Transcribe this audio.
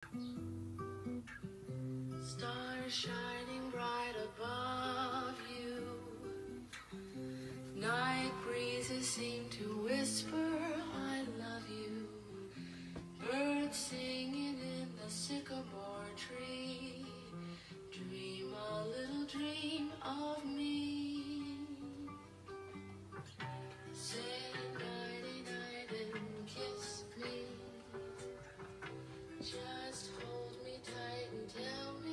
Stars shining bright above you. Night breezes seem to whisper, I love you. Birds singing in the sycamore tree. Dream a little dream of me. Say nighty night and kiss me. Just hold me tight and tell me